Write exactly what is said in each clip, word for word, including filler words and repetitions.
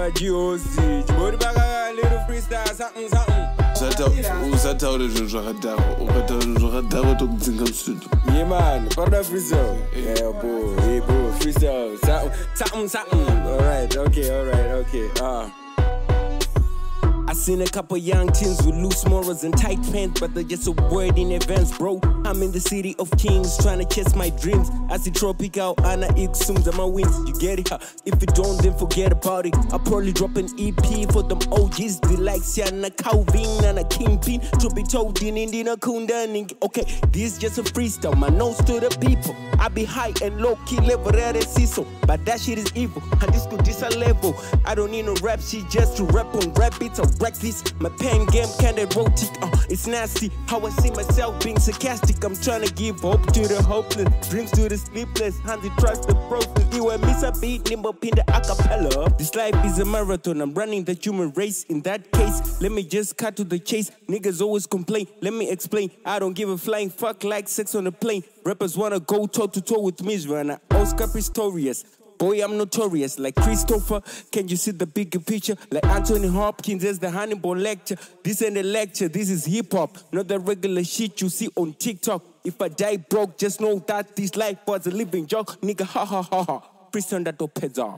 G-O-C. Body back a little freestyle, something, something. Usathaule nje ngizohadawo ukathaule ngizohadawo tokudzinga mstudio. Yeah man, for the freestyle. Yeah bro, hey bro, freestyle. Something, something, something. Alright, okay, alright, okay. Ah. I seen a couple young teens with loose morals and tight pants, but they're just a word in advance, bro. I'm in the city of kings, trying to chase my dreams. I see tropical, Anna Ixums on my wings. You get it? Huh? If you don't, then forget about it. I'll probably drop an E P for them O Gs. The likes Yana Calvin and a kingpin. Tropi told in Indina Kunda. Okay, this is just a freestyle. My nose to the people. I be high and low key level at a so, but that shit is evil. And this could this a level. I don't need no rap shit just to rap on rap beats. This. My pen game kinda erotic, uh, it's nasty how I see myself being sarcastic. I'm trying to give hope to the hopeless, dreams to the sleepless, hands to trust the process. You and miss a beat, nimble pin the acapella. This life is a marathon, I'm running the human race. In that case, let me just cut to the chase. Niggas always complain, let me explain. I don't give a flying fuck like sex on a plane. Rappers wanna go toe to toe with me, Rana. Oscar Pistorius. Boy, I'm notorious, like Christopher. Can you see the bigger picture? Like Anthony Hopkins, there's the Hannibal lecture. This ain't a lecture, this is hip-hop. Not the regular shit you see on TikTok. If I die broke, just know that this life was a living joke. Nigga, ha ha ha ha. Prison that opeza.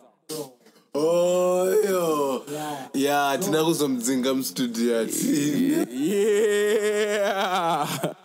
Oh, yo. Yeah, tina kuzomdzinga mstudio. Yeah.